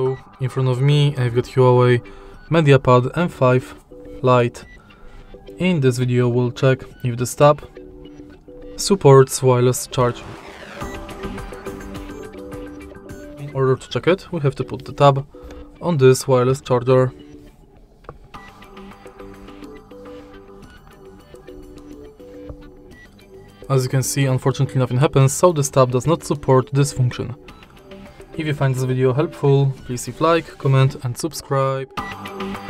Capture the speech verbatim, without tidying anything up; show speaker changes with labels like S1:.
S1: So in front of me I've got Huawei MediaPad M five Lite. In this video we'll check if this tab supports wireless charging. In order to check it, we have to put the tab on this wireless charger. As you can see, unfortunately nothing happens, so this tab does not support this function. If you find this video helpful, please leave like, comment and subscribe.